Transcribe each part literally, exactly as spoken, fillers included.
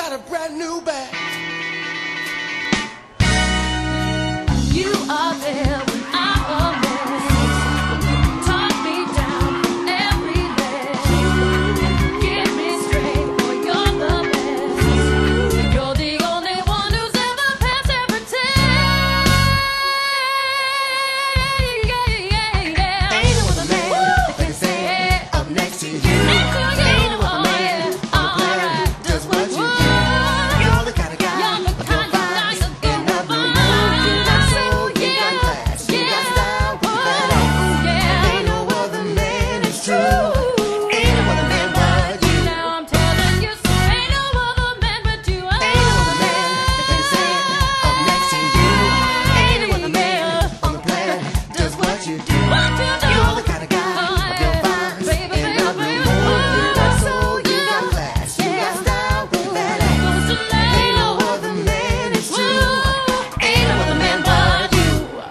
got a brand new bag. You are there when I'm alone. Talk me down every day. Get me straight, boy, you're the best. You're the only one who's ever passed every test. Yeah, yeah, yeah. Ain't no other man that can stand up next to you. Ain't no other man on the planet does what you do. You're the kind of guy you'll find in the blue moon. You got soul, you got class, you got style, you got act. Ain't no other man that's true. Ain't no other man but you. Now I'm telling you, so ain't no other man but you. Ain't no other man that can stand up next to you. Ain't no other man on the planet does what you do. You're the kind of guy you'll find in the blue moon. You got soul, you got class, you got style, you got act. Ain't no other man that's true. Ain't no other man but you.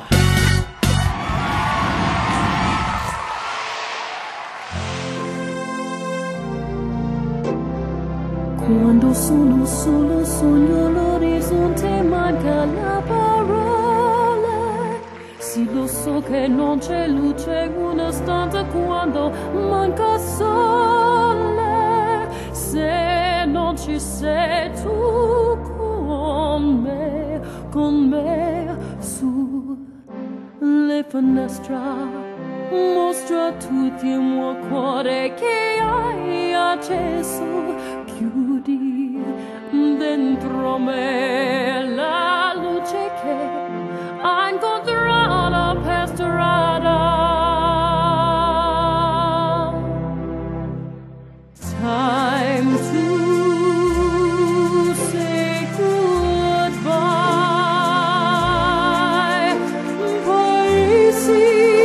Quando sono solo sogno l'orizzonte, manca la parola. Sì, lo so che non c'è luce, una stanza quando manca sole. Se non ci sei tu con me, con me su le finestre. Mostra tutti il mio cuore che hai acceso, chiudi dentro me la luce che hai incontrato per strada. Time to say goodbye. Poi sì.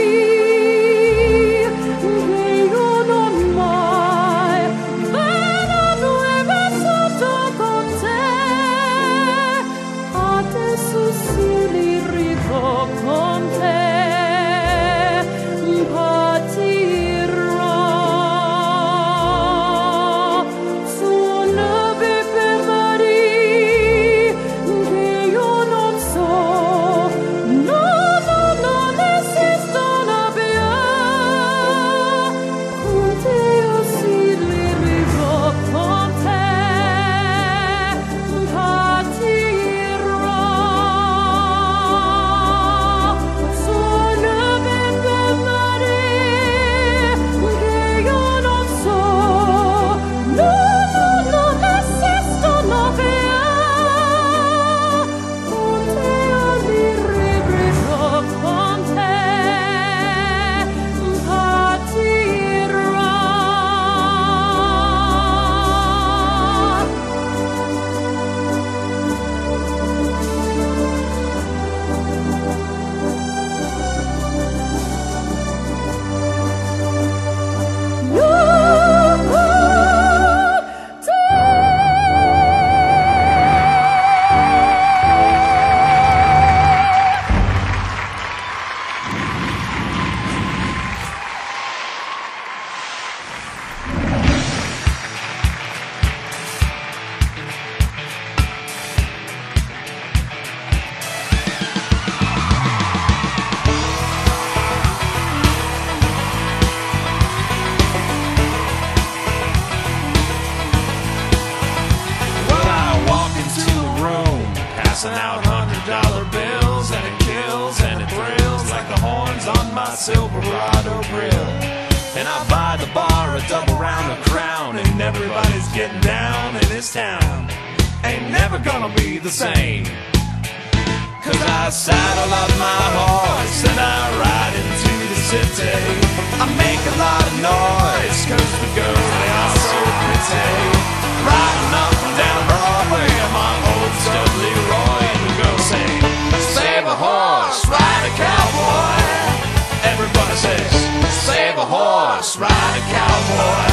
Out hundred dollar bills, and it kills and it thrills like the horns on my Silverado grill. And I buy the bar a double round of Crown, and everybody's getting down in this town. Ain't never gonna be the same, 'cause I saddle up my horse and I ride into the city. I make a lot of noise 'cause the girls, they are so pretty. Riding up and down Broadway on my old stud Leroy, and the girls sing, save a horse, ride a cowboy. Everybody says, save a horse, ride a cowboy.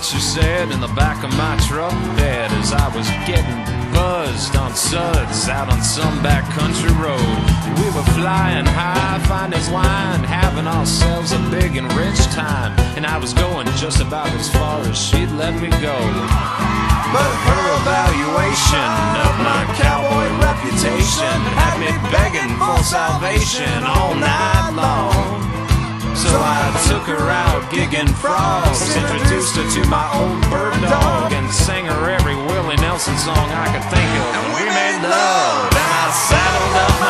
she said, in the back of my truck bed as I was getting buzzed on suds out on some backcountry road. We were flying high, fine as wine, having ourselves a big and rich time, and I was going just about as far as she'd let me go. But her evaluation of my cowboy reputation had me begging for salvation all night long. So I took her out gigging frogs, introduced her to my old bird dog, and sang her every Willie Nelson song I could think of. And we made love, and I saddled up my